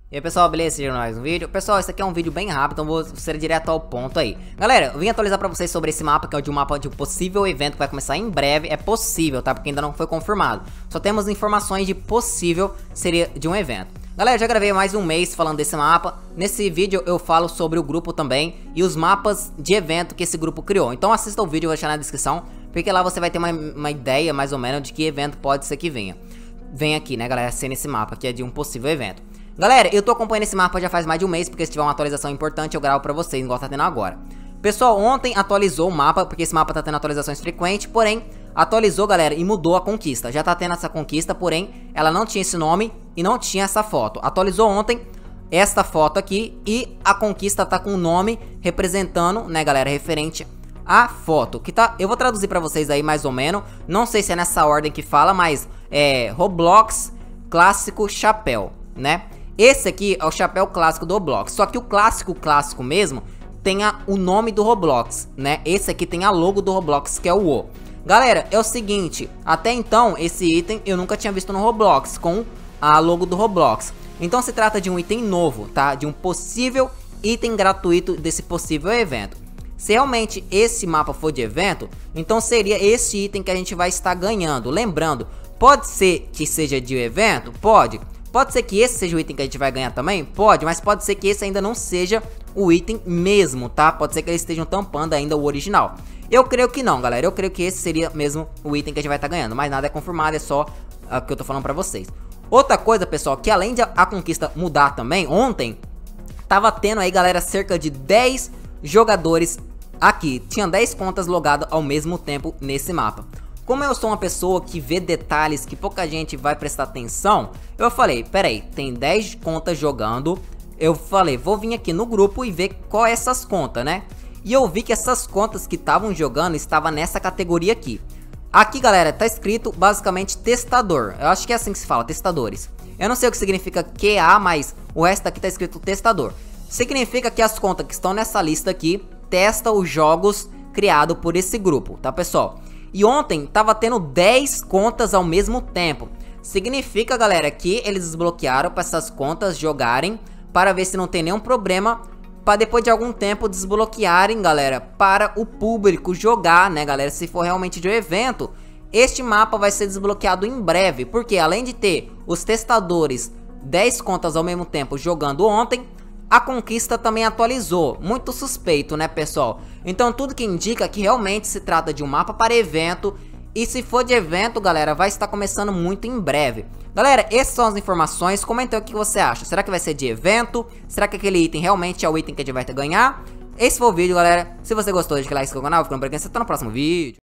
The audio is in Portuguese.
E aí pessoal, beleza? Sejam mais um vídeo. Pessoal, esse aqui é um vídeo bem rápido, então vou ser direto ao ponto aí. Galera, eu vim atualizar pra vocês sobre esse mapa, que é o de um mapa de um possível evento que vai começar em breve. É possível, tá? Porque ainda não foi confirmado. Só temos informações de possível seria de um evento. Galera, já gravei mais um mês falando desse mapa. Nesse vídeo eu falo sobre o grupo também e os mapas de evento que esse grupo criou. Então assista o vídeo, eu vou deixar na descrição, porque lá você vai ter uma ideia mais ou menos de que evento pode ser que venha. Vem aqui, né, galera, sendo esse mapa que é de um possível evento. Galera, eu tô acompanhando esse mapa já faz mais de um mês, porque se tiver uma atualização importante eu gravo pra vocês, igual tá tendo agora. Pessoal, ontem atualizou o mapa, porque esse mapa tá tendo atualizações frequentes, porém, atualizou, galera, e mudou a conquista. Já tá tendo essa conquista, porém, ela não tinha esse nome e não tinha essa foto. Atualizou ontem esta foto aqui e a conquista tá com o nome representando, né, galera, referente à foto. Que tá, eu vou traduzir pra vocês aí mais ou menos, não sei se é nessa ordem que fala, mas é Roblox Clássico Chapéu, né? Esse aqui é o chapéu clássico do Roblox, só que o clássico mesmo tem o nome do Roblox, né? Esse aqui tem a logo do Roblox, que é o O. Galera, é o seguinte, até então esse item eu nunca tinha visto no Roblox, com a logo do Roblox. Então se trata de um item novo, tá? De um possível item gratuito desse possível evento. Se realmente esse mapa for de evento, então seria esse item que a gente vai estar ganhando. Lembrando, pode ser que seja de evento? Pode. Pode ser que esse seja o item que a gente vai ganhar também? Pode, mas pode ser que esse ainda não seja o item mesmo, tá? Pode ser que eles estejam tampando ainda o original. Eu creio que não, galera. Eu creio que esse seria mesmo o item que a gente vai estar ganhando. Mas nada é confirmado, é só o que eu tô falando pra vocês. Outra coisa, pessoal, que além de a conquista mudar também, ontem tava tendo aí, galera, cerca de 10 jogadores aqui. Tinha 10 contas logadas ao mesmo tempo nesse mapa. Como eu sou uma pessoa que vê detalhes que pouca gente vai prestar atenção, eu falei, peraí, tem 10 contas jogando. Eu falei, vou vir aqui no grupo e ver qual é essas contas, né? E eu vi que essas contas que estavam jogando estavam nessa categoria aqui. Aqui, galera, tá escrito basicamente testador. Eu acho que é assim que se fala, testadores. Eu não sei o que significa QA, mas o resto aqui tá escrito testador. Significa que as contas que estão nessa lista aqui testam os jogos criados por esse grupo, tá, pessoal? E ontem tava tendo 10 contas ao mesmo tempo. Significa, galera, que eles desbloquearam para essas contas jogarem, para ver se não tem nenhum problema, para depois de algum tempo desbloquearem, galera, para o público jogar, né, galera? Se for realmente de um evento, este mapa vai ser desbloqueado em breve, porque além de ter os testadores 10 contas ao mesmo tempo jogando ontem, a conquista também atualizou. Muito suspeito, né, pessoal? Então tudo que indica que realmente se trata de um mapa para evento. E se for de evento, galera, vai estar começando muito em breve. Galera, essas são as informações. Comenta aí o que você acha. Será que vai ser de evento? Será que aquele item realmente é o item que a gente vai ganhar? Esse foi o vídeo, galera. Se você gostou, deixa o like no canal. Ficando por aqui. Você tá no próximo vídeo.